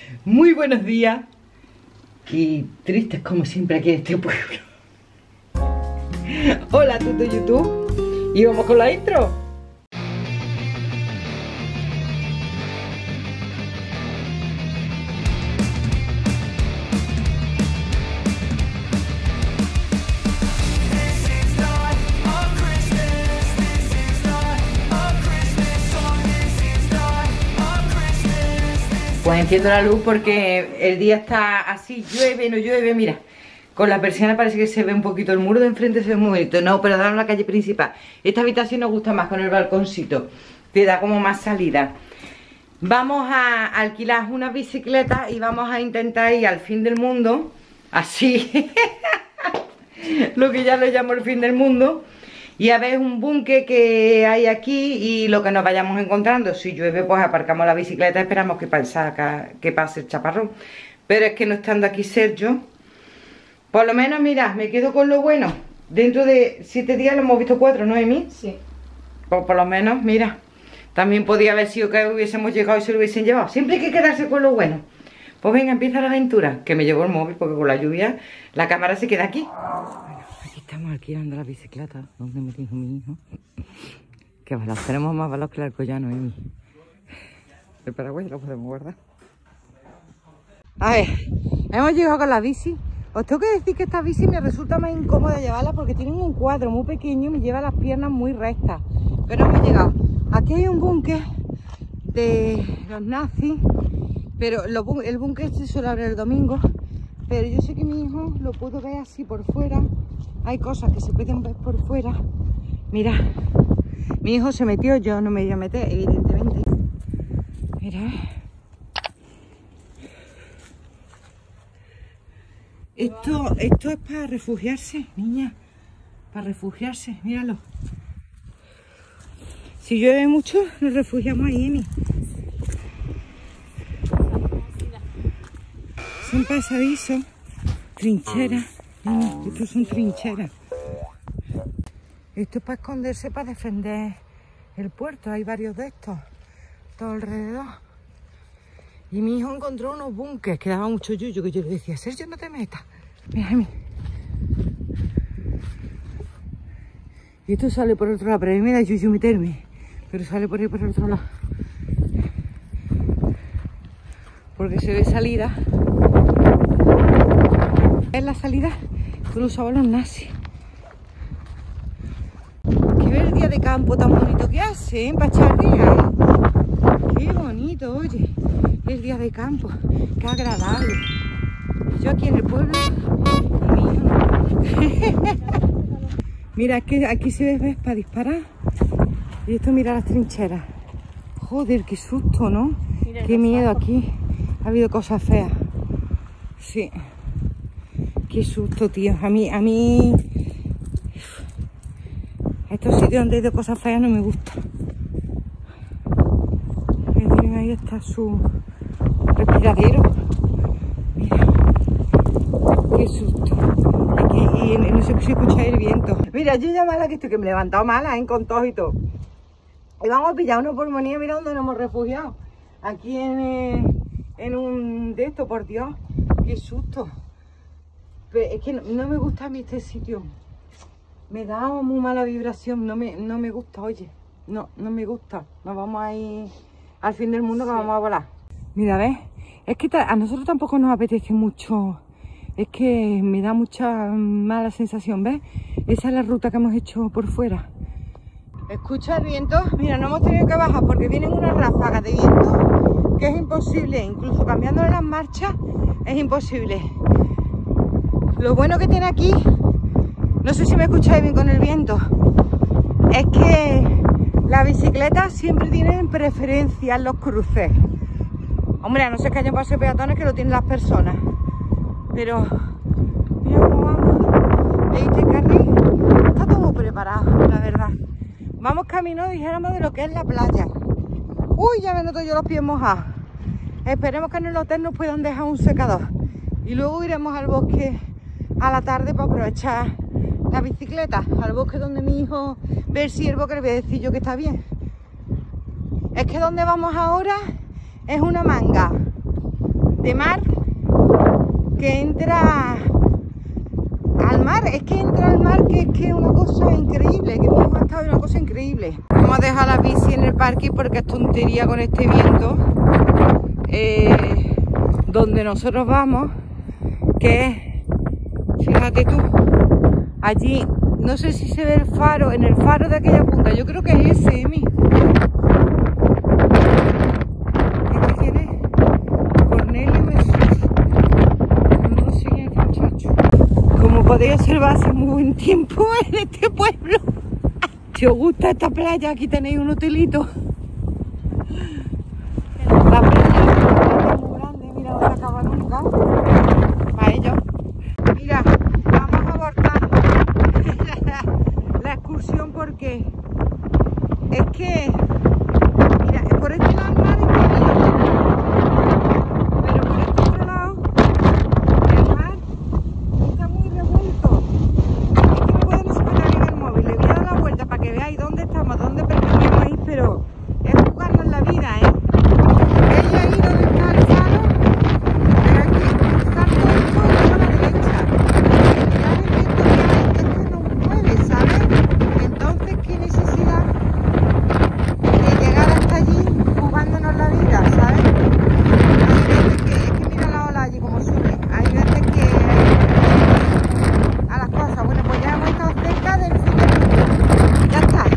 Muy buenos días. Y tristes como siempre aquí en este pueblo. Hola, Tuto YouTube. Y vamos con la intro. Pues enciendo la luz porque el día está así, llueve, no llueve, mira. Con la persiana parece que se ve un poquito el muro de enfrente, se ve muy bonito. No, pero da en la calle principal. Esta habitación nos gusta más con el balconcito. Te da como más salida. Vamos a alquilar unas bicicletas y vamos a intentar ir al fin del mundo. Así. Lo que ya le llamo el fin del mundo. Y a ver un búnker que hay aquí y lo que nos vayamos encontrando. Si llueve, pues aparcamos la bicicleta y esperamos que pase el chaparrón. Pero es que no estando aquí Sergio, por lo menos, mira, me quedo con lo bueno. Dentro de 7 días lo hemos visto 4, ¿no, Emi? Sí. Pues por lo menos, mira, también podía haber sido que hubiésemos llegado y se lo hubiesen llevado. Siempre hay que quedarse con lo bueno. Pues venga, empieza la aventura. Que me llevo el móvil porque con la lluvia la cámara se queda aquí. Estamos alquilando la bicicleta. ¿Dónde me dijo mi hijo? Que balas, tenemos más balas que el Alcoyano, Emi. El paraguas lo podemos guardar. A ver, hemos llegado con la bici. Os tengo que decir que esta bici me resulta más incómoda llevarla porque tienen un cuadro muy pequeño y me lleva las piernas muy rectas. Pero hemos llegado. Aquí hay un búnker de los nazis, pero el búnker se suele abrir el domingo. Pero yo sé que mi hijo lo pudo ver así por fuera. Hay cosas que se pueden ver por fuera. Mira, mi hijo se metió, yo no me iba a meter, evidentemente. Mira. Esto es para refugiarse, niña. Para refugiarse, míralo. Si llueve mucho, nos refugiamos ahí, Emi. Son pasadizos, trincheras. Estos son trincheras. Esto es para esconderse, para defender el puerto. Hay varios de estos, todo alrededor. Y mi hijo encontró unos búnkeres que daba mucho yuyo, que yo le decía, Sergio, no te metas. Mira a mí. Y esto sale por otro lado, pero a mí me da yuyo meterme. Pero sale por ahí por el otro lado. Porque se ve salida. Es la salida que lo usaban los nazis. Que ver el día de campo tan bonito que hace, ¿eh? Para echar días, ¿eh? Qué bonito, oye. El día de campo, qué agradable. Yo aquí en el pueblo, mira, que aquí se ve para disparar. Y esto, mira las trincheras. Joder, qué susto, ¿no? Qué miedo aquí. Ha habido cosas feas. Sí. Qué susto, tío. A mí estos sitios donde hay de cosas feas no me gustan. Ahí está su respiradero. Mira, qué susto. Y no sé si escucha el viento. Mira, yo ya mala que estoy, que me he levantado mala, con tos y todo. Y vamos a pillar una pulmonía, mira dónde nos hemos refugiado. Aquí en un de estos, por Dios. Qué susto. Pero es que no me gusta a mí este sitio. Me da muy mala vibración, no me gusta, oye. No me gusta. Nos vamos a ir al fin del mundo, que sí. Vamos a volar. Mira, ¿ves? Es que a nosotros tampoco nos apetece mucho. Es que me da mucha mala sensación, ¿ves? Esa es la ruta que hemos hecho por fuera. ¿Escucha el viento? Mira, no hemos tenido que bajar porque vienen unas ráfagas de viento que es imposible. Incluso cambiando las marchas es imposible. Lo bueno que tiene aquí, no sé si me escucháis bien con el viento, es que las bicicletas siempre tienen preferencia en los cruces. Hombre, a no ser que haya paso de peatones, que lo tienen las personas. Pero mira cómo vamos. Este carril está todo preparado, la verdad. Vamos camino, dijéramos, de lo que es la playa. Uy, ya me noto yo los pies mojados. Esperemos que en el hotel nos puedan dejar un secador. Y luego iremos al bosque a la tarde para aprovechar la bicicleta. Al bosque donde mi hijo ve el ciervo, que le voy a decir yo que está bien. Es que donde vamos ahora es una manga. de mar que entra al mar. Es que entra al mar, que es que una cosa increíble, que hemos estado en una cosa increíble. Hemos dejado la bici en el parque porque es tontería con este viento. Donde nosotros vamos, que es, fíjate tú, allí, no sé si se ve el faro, en el faro de aquella punta, yo creo que es ese, Emi. ¿Este quién es? Cornelio Jesús. No sé quién es este muchacho. Como podéis observar, hace muy buen tiempo en este pueblo. Si os gusta esta playa, aquí tenéis un hotelito. La playa es muy grande, mira, no se acaba nunca. Para ellos. Mira, vamos a abortar la excursión porque es que, mira, por este lado el mar está bien, pero por este otro lado el mar está muy revuelto. Es que no puedo ni sacar bien el móvil. Le voy a dar la vuelta para que veáis dónde estamos, dónde pretendemos ir, pero es jugarnos la vida, ¿eh? ¿Veis ahí donde está el faro? Pero aquí está todo el pueblo a la derecha. ¿Sabes qué es que nos mueve, ¿sabes? Entonces, ¿qué necesidad de llegar hasta allí jugándonos la vida, ¿sabes? Hay veces que, es que mira la ola allí como sube. Hay veces que a las cosas. Bueno, pues ya hemos estado cerca del fin del mundo. Ya está.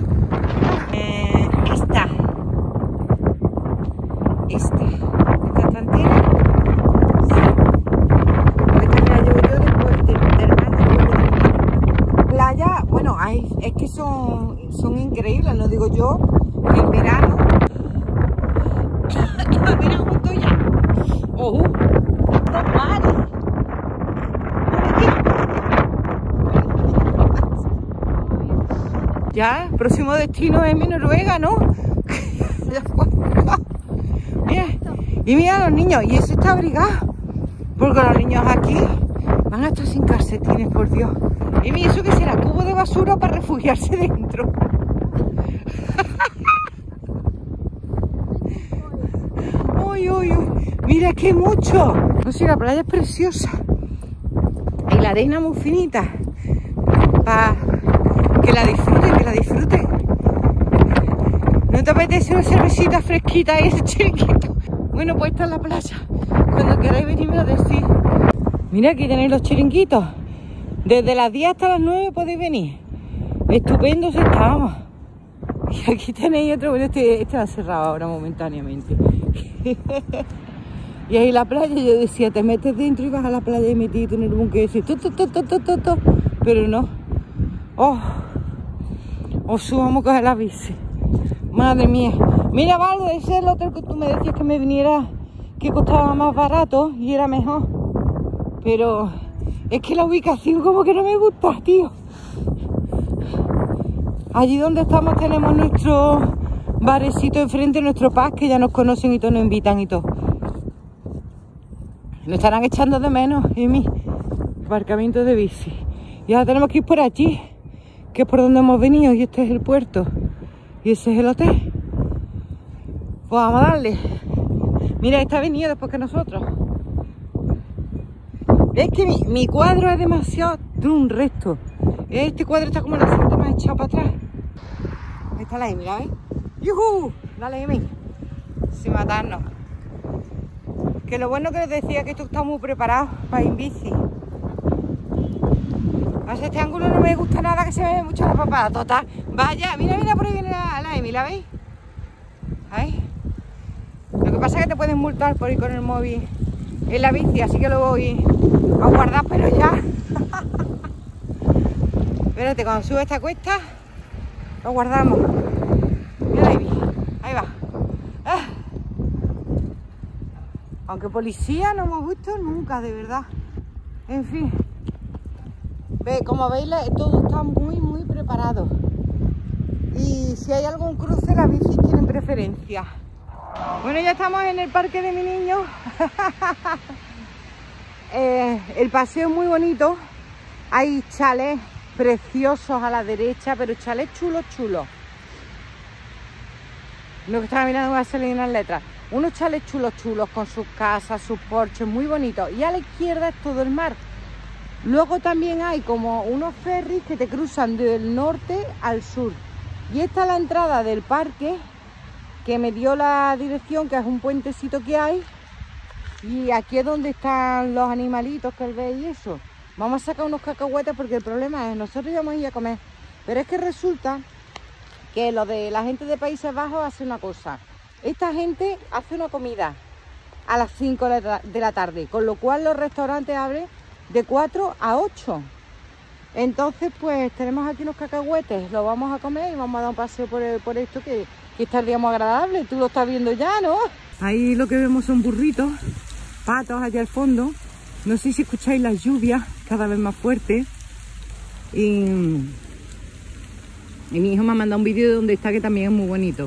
Esta está entera. Sí. Esta me la llevo yo después del mar, después de playa. Bueno, es que son increíbles, lo digo yo, en verano. Mira cómo estoy ya. ¡Ojo! ¡Dos mares! Ya, próximo destino es mi Noruega, ¿no? Mira, y mira a los niños, y ese está abrigado, porque los niños aquí van a estar sin calcetines, por Dios. Y mira, ¿eso qué será? Cubo de basura para refugiarse dentro. ¡Uy, uy, uy! Mira qué mucho. No sé, la playa es preciosa. Y la arena muy finita. Para que la disfruten, que la disfruten. ¿No te apetece una cervecita fresquita y ese chiringuito? Bueno, pues esta es la playa. Cuando queráis venirme a decir. Mira, aquí tenéis los chiringuitos. Desde las 10 hasta las 9 podéis venir. Estupendos estábamos. Y aquí tenéis otro. Bueno, este va cerrado ahora momentáneamente. Y ahí la playa, yo decía, te metes dentro y vas a la playa y metidito en el búnker ese. Pero no. Oh, vamos a coger la bici. Madre mía. Mira, Valdo, ese es el hotel que tú me decías que me viniera, que costaba más barato y era mejor. Pero es que la ubicación como que no me gusta, tío. Allí donde estamos tenemos nuestro barecito enfrente, nuestro pub, que ya nos conocen y todos nos invitan y todo. Nos estarán echando de menos en mi aparcamiento de bici. Y ahora tenemos que ir por allí, que es por donde hemos venido, y este es el puerto. Y ese es el hotel. Pues vamos a darle. Mira, está venido después que nosotros. Es que mi cuadro es demasiado de un resto. Este cuadro está como el asiento más echado para atrás. Ahí está la Emi, ¿la ves? ¡Yujú! Dale, Emi. Sin matarnos. Que lo bueno que os decía que esto está muy preparado para ir en bici. A este ángulo no me gusta nada, que se me ve mucho la papada. Total. Vaya, mira, mira, por ahí viene la Emi, ¿la veis? Ahí. Lo que pasa es que te pueden multar por ir con el móvil en la bici, así que lo voy a guardar, pero ya. Espérate, cuando sube esta cuesta, lo guardamos. Mira la Emi, ahí va. Aunque policía no hemos visto nunca, de verdad. En fin. Como veis, todo está muy preparado. Y si hay algún cruce, las bicis tienen preferencia. Bueno, ya estamos en el parque de mi niño. El paseo es muy bonito. Hay chalets preciosos a la derecha, pero chalets chulos. Lo que estaba mirando va a salir unas letras. unos chalets chulos con sus casas, sus porches, muy bonitos. Y a la izquierda es todo el mar. Luego también hay como unos ferries que te cruzan del norte al sur. Y esta es la entrada del parque, que me dio la dirección, que es un puentecito que hay. Y aquí es donde están los animalitos que veis y eso. Vamos a sacar unos cacahuetes porque el problema es, nosotros íbamos a ir a comer. Pero es que resulta que lo de la gente de Países Bajos hace una cosa. Esta gente hace una comida a las 5 de la tarde, con lo cual los restaurantes abren de 4 a 8. Entonces pues tenemos aquí unos cacahuetes, los vamos a comer y vamos a dar un paseo por esto que está el día muy agradable. Tú lo estás viendo ya, ¿no? Ahí lo que vemos son burritos, patos allá al fondo. No sé si escucháis las lluvias cada vez más fuertes. Y mi hijo me ha mandado un vídeo de donde está, que también es muy bonito.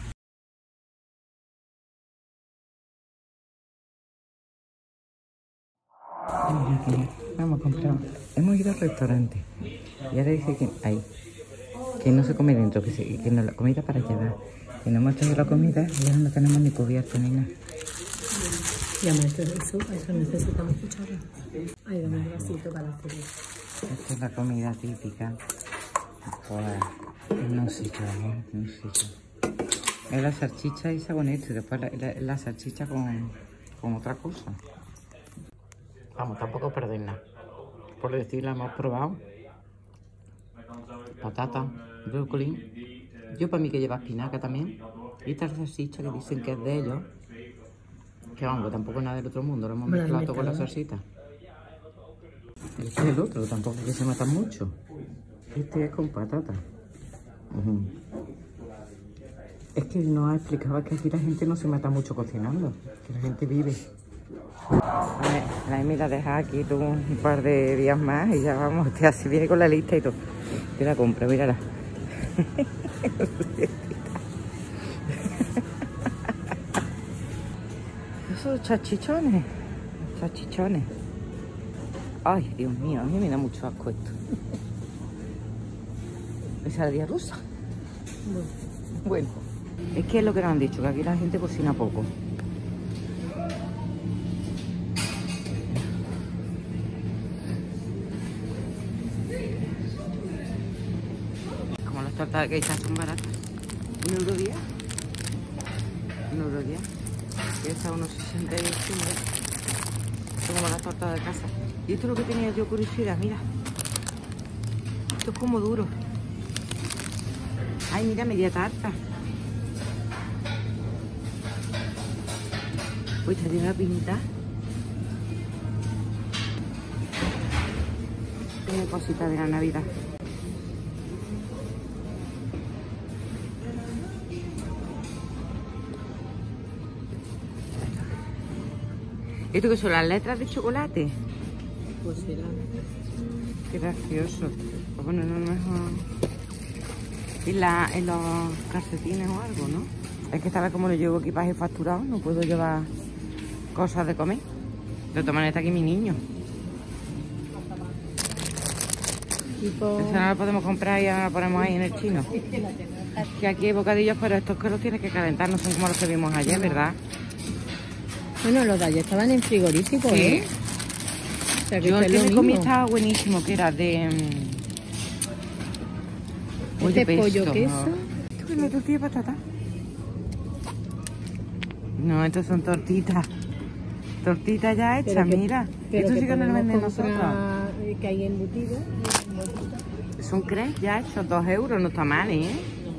Vamos a comprar. Hemos ido al restaurante y ahora dice que no se come dentro, que no, la comida para llevar. Que no hemos traído la comida y ahora no tenemos ni cubierto ni nada. Ya me estoy de sopa, eso necesitamos cuchara. Ay, dame un vasito para hacer eso. Esta es la comida típica. Pues, no sé yo, no sé yo. Es la salchicha y saboneto y después la salchicha con otra cosa. Vamos, tampoco perder nada. Por decirlo, hemos probado patata, brócoli. Yo para mí que lleva espinaca también. Y esta salchicha que dicen que es de ellos. Que vamos, tampoco es nada del otro mundo. Lo hemos mezclado todo con la salsita. Este es el otro, tampoco es que se matan mucho. Este es con patata. Es que nos ha explicado que aquí la gente no se mata mucho cocinando. Que la gente vive. La Emi la deja aquí tú un par de días más y ya vamos, te así viene con la lista y todo. Te la compro, mírala. Esos chachichones. Chachichones. Ay, Dios mío, a mí me da mucho asco esto. ¿Ensaladilla rusa? Bueno, es que es lo que nos han dicho, que aquí la gente cocina poco. Como las tortas que estas son baratas. €1.10. €1.10. Que esa unos 68. Son como las tortas de casa. Y esto es lo que tenía yo curiosidad, mira. Esto es como duro. Ay, mira, media tarta. Uy, esta tiene una pinta. Tiene cositas de la Navidad. ¿Esto qué son las letras de chocolate? Pues será. Qué gracioso. Pues bueno, no mejor en los calcetines o algo, ¿no? Es que esta vez como no llevo equipaje facturado, no puedo llevar cosas de comer. De todas maneras está aquí mi niño. Esa no la podemos comprar y ahora la ponemos ahí en el chino. Que aquí hay bocadillos, pero estos que los tienes que calentar, no son como los que vimos ayer, ¿verdad? Bueno, los de ayer estaban en frigorífico, Sí. ¿eh? O sea, que Yo el es que lo me comí mismo. estaba buenísimo, que era de... Este pollo queso. ¿Esto qué es la tortilla de patata? No, estos son tortitas. Tortitas ya hechas, mira. Esto sí que no lo venden nosotros. Que hay embutido. Son crepes ya hechos, 2 euros, no está mal, ¿eh?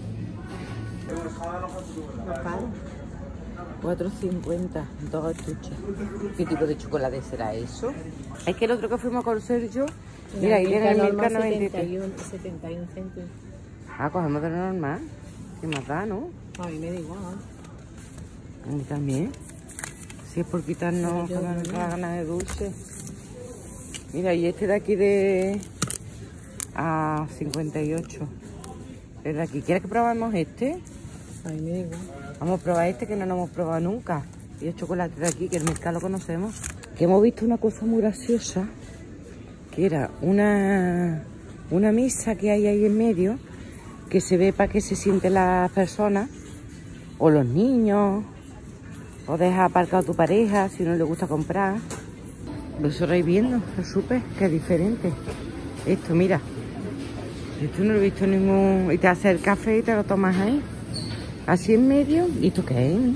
4,50, 2 estuches. ¿Qué tipo de chocolate será eso? Es que el otro que fuimos con Sergio, mira, ahí tiene el Milka 93. 71 céntimos. Ah, cogemos de lo normal. ¿Qué más da, no? A mí me da igual. A mí también. Si es por quitarnos la gana de dulce. Mira, y este de aquí de... a 58. Es de aquí. ¿Quieres que probemos este? A mí me da igual. Vamos a probar este que no lo hemos probado nunca. Y el chocolate de aquí, que el mercado lo conocemos. Que hemos visto una cosa muy graciosa. Que era una mesa que hay ahí en medio. Que se ve para que se sienten las personas. O los niños. O dejas aparcado a tu pareja si no le gusta comprar. Vosotros vais viendo el súper, que es diferente. Esto, mira. Esto no lo he visto en ningún... Y te hace el café y te lo tomas ahí. Así en medio. ¿Y esto qué es?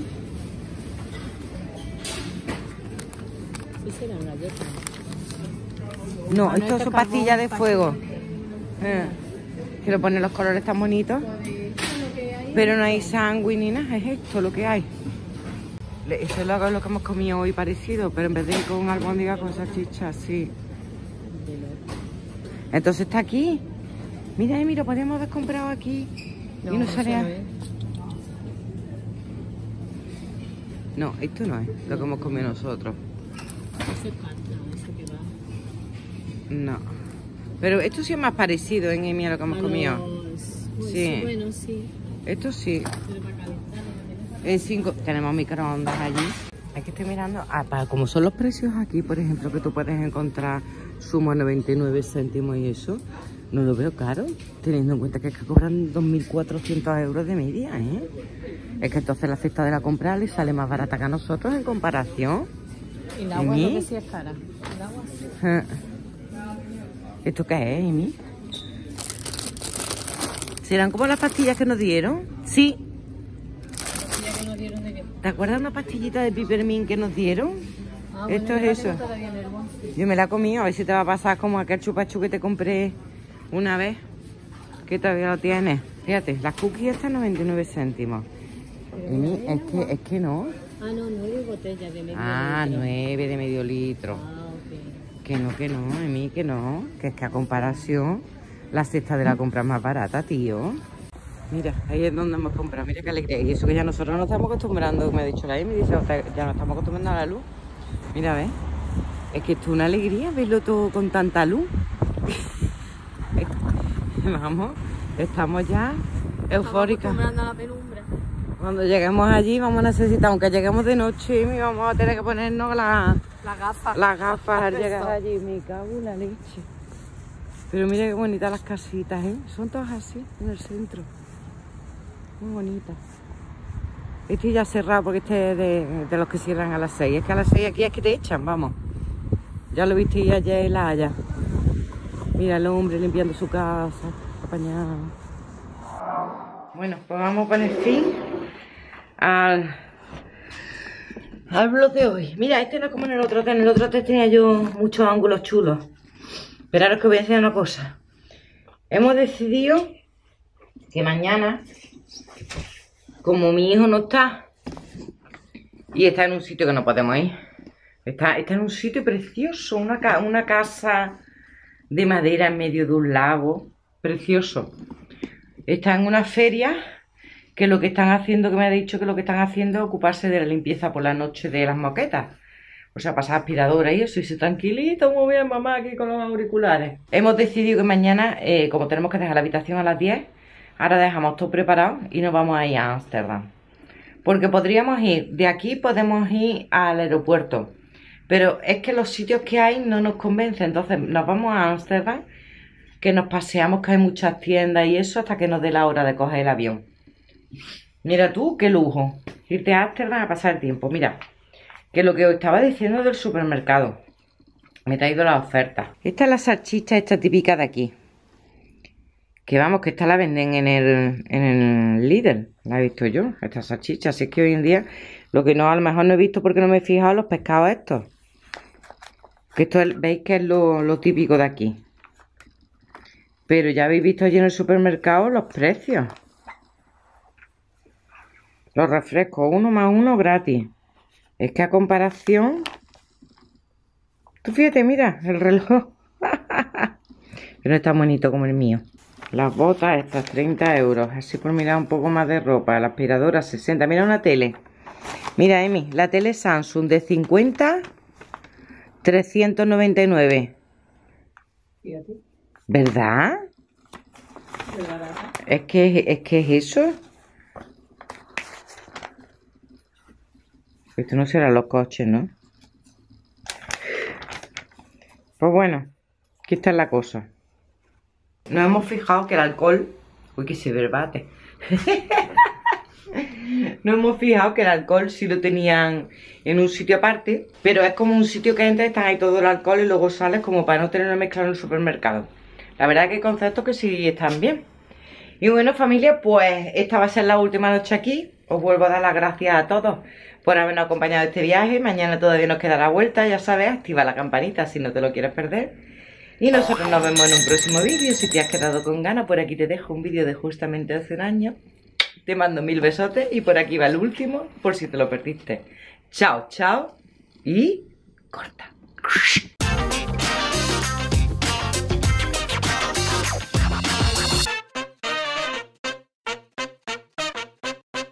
Sí, serán galletas. No, Ah, no, esto esto son es pastillas de carbón, fuego. Que lo ponen los colores tan bonitos. Pero no hay sándwich ni nada, es esto lo que hay. Eso es lo que hemos comido hoy parecido, pero en vez de con albóndiga con salchicha, sí. Entonces está aquí. Mira, mira, podríamos haber comprado aquí. No, y no salía. no es. No, esto no es lo que hemos comido nosotros. Ese es pasta, eso que va. No. Pero esto sí es más parecido en Emi a lo que hemos comido. Pues, Sí. Bueno, sí. Esto sí. Pero para calentar, En 5 tenemos microondas allí. Aquí estoy mirando, como son los precios aquí, por ejemplo, que tú puedes encontrar zumo a 99 céntimos y eso, no lo veo caro, teniendo en cuenta que es que cobran 2.400 euros de media, ¿eh? Es que entonces la cesta de la compra le sale más barata que a nosotros en comparación. y el agua no que sí es cara. El agua sí. ¿Esto qué es, Emi? ¿Serán como las pastillas que nos dieron? Sí. ¿Pastillas que nos dieron de qué? ¿Te acuerdas de una pastillita de Pipermin que nos dieron? Ah, Esto bueno, es eso. todavía en el bolso. Yo me la he comido, a ver si te va a pasar como aquel chupachú que te compré una vez, que todavía lo tienes. Fíjate, las cookies están 99 céntimos. Emi, es que no. Ah, no, 9 botellas de medio Ah, litro. 9 de medio litro. Ah, ok. Que no, Emi, que no. Que es que a comparación, la cesta de la compra es más barata, tío. Mira, ahí es donde hemos comprado. Mira qué alegría. Y eso que ya nosotros nos estamos acostumbrando, me ha dicho la Emi, dice, ya nos estamos acostumbrando a la luz. Mira, ¿ves? Es que esto es una alegría verlo todo con tanta luz. Vamos, estamos ya eufóricas. Estamos acostumbrando a la penumbra. Cuando lleguemos allí vamos a necesitar, aunque lleguemos de noche, vamos a tener que ponernos las gafas al llegar allí. Me cago en la leche. Pero mira qué bonitas las casitas, ¿eh? Son todas así, en el centro. Muy bonitas. Este ya cerrado porque este es de los que cierran a las 6. Es que a las 6 aquí es que te echan, vamos. Ya lo viste ayer en La Haya. Mira el hombre limpiando su casa, apañado. Bueno, pues vamos a poner fin al vlog de hoy. Mira, este no es como en el otro hotel. En el otro hotel tenía yo muchos ángulos chulos. Pero ahora os que voy a enseñar una cosa. Hemos decidido que mañana, como mi hijo no está, y está en un sitio que no podemos ir, está en un sitio precioso, una casa de madera en medio de un lago, precioso. Está en una feria que lo que están haciendo, que me ha dicho que lo que están haciendo es ocuparse de la limpieza por la noche de las moquetas. O sea, pasar aspiradora y eso, y se tranquilito, muy bien mamá, aquí con los auriculares. Hemos decidido que mañana, como tenemos que dejar la habitación a las 10, ahora dejamos todo preparado y nos vamos a ir a Ámsterdam. Porque podríamos ir, de aquí podemos ir al aeropuerto. Pero es que los sitios que hay no nos convencen, entonces nos vamos a Ámsterdam, que nos paseamos, que hay muchas tiendas y eso, hasta que nos dé la hora de coger el avión. Mira tú, qué lujo, irte a Ámsterdam a pasar el tiempo. Mira, que lo que os estaba diciendo del supermercado, me he traído la oferta. Esta es la salchicha, esta típica de aquí. Que vamos, que esta la venden en el Lidl, la he visto yo, esta salchicha. Así es que hoy en día, lo que no, a lo mejor no he visto porque no me he fijado, los pescados estos. Que esto veis que es lo típico de aquí. Pero ya habéis visto allí en el supermercado los precios. Los refrescos, 1 más 1 gratis. Es que a comparación... Tú fíjate, mira, el reloj. Pero no está bonito como el mío. Las botas estas, 30 euros. Así por mirar un poco más de ropa. La aspiradora, 60. Mira una tele. Mira, Emi, la tele Samsung de 50, 399. Fíjate. ¿Verdad? Es que es eso. Esto no será los coches, ¿no? Pues bueno, aquí está la cosa. Nos hemos fijado que el alcohol... Uy, que se verbate. no hemos fijado que el alcohol sí lo tenían en un sitio aparte, pero es como un sitio que entras, están ahí todo el alcohol y luego sales como para no tenerlo mezclado en el supermercado. La verdad que hay conceptos que sí están bien. Y bueno, familia, pues esta va a ser la última noche aquí. Os vuelvo a dar las gracias a todos por habernos acompañado en este viaje. Mañana todavía nos queda la vuelta, ya sabes, activa la campanita si no te lo quieres perder. Y nosotros nos vemos en un próximo vídeo. Si te has quedado con ganas, por aquí te dejo un vídeo de justamente hace un año. Te mando 1000 besotes y por aquí va el último, por si te lo perdiste. Chao, chao y corta.